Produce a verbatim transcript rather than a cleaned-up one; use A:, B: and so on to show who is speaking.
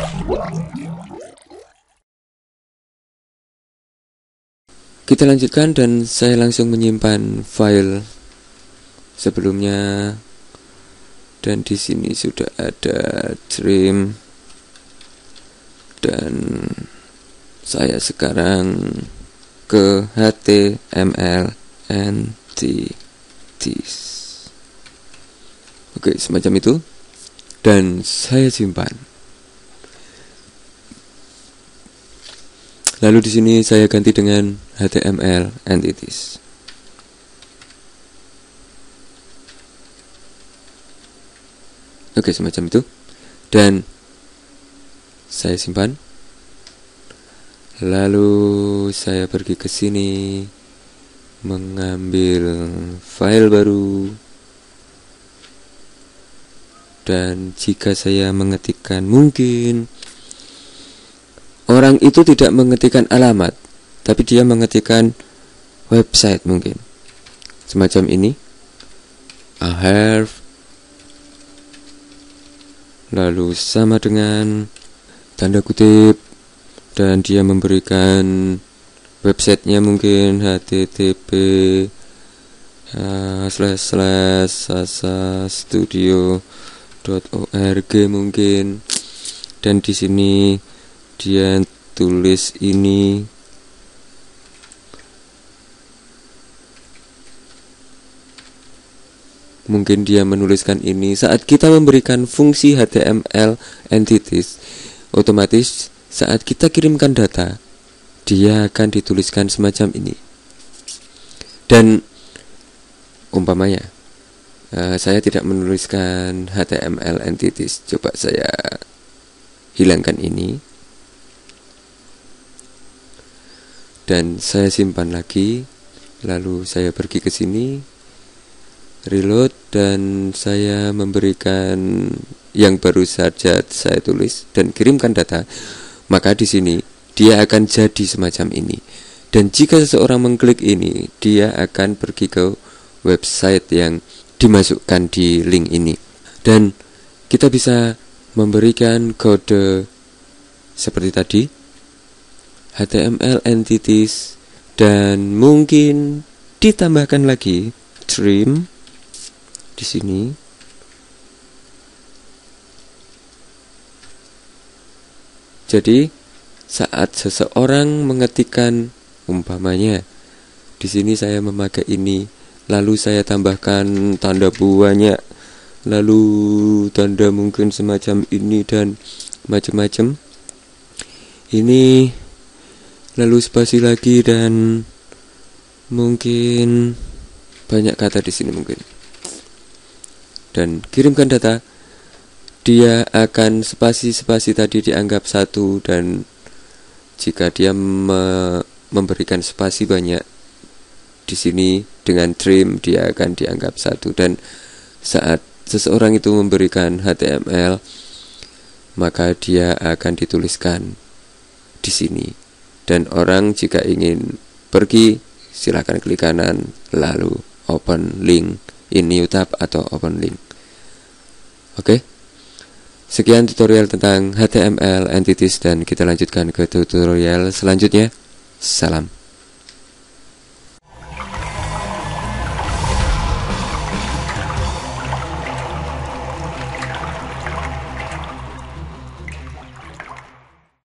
A: Kita lanjutkan dan saya langsung menyimpan file sebelumnya, dan di sini sudah ada trim, dan saya sekarang ke H T M L entities. Oke, semacam itu, dan saya simpan. Lalu di sini saya ganti dengan H T M L entities. Oke, semacam itu, dan saya simpan. Lalu saya pergi ke sini mengambil file baru, dan jika saya mengetikkan, mungkin orang itu tidak mengetikkan alamat, tapi dia mengetikkan website mungkin. Semacam ini. I have, lalu sama dengan tanda kutip, dan dia memberikan websitenya mungkin H T T P uh, slash slash sasa studio dot org mungkin, dan di sini dia tulis ini. Mungkin dia menuliskan ini saat kita memberikan fungsi H T M L entities, otomatis saat kita kirimkan data, dia akan dituliskan semacam ini. Dan umpamanya uh, saya tidak menuliskan H T M L entities, coba saya hilangkan ini, dan saya simpan lagi. Lalu saya pergi ke sini, reload, dan saya memberikan yang baru saja saya tulis dan kirimkan data. Maka di sini dia akan jadi semacam ini. Dan jika seseorang mengklik ini, dia akan pergi ke website yang dimasukkan di link ini. Dan kita bisa memberikan kode seperti tadi, H T M L entities, dan mungkin ditambahkan lagi trim di sini. Jadi saat seseorang mengetikkan, umpamanya di sini saya memakai ini, lalu saya tambahkan tanda buahnya, lalu tanda mungkin semacam ini dan macam-macam ini, lalu spasi lagi, dan mungkin banyak kata di sini mungkin, dan kirimkan data. Dia akan spasi-spasi tadi dianggap satu, dan jika dia me memberikan spasi banyak di sini dengan trim, dia akan dianggap satu. Dan saat seseorang itu memberikan H T M L, maka dia akan dituliskan di sini. Dan orang jika ingin pergi, silakan klik kanan, lalu open link in new tab atau open link. Oke, sekian tutorial tentang H T M L entities, dan kita lanjutkan ke tutorial selanjutnya. Salam.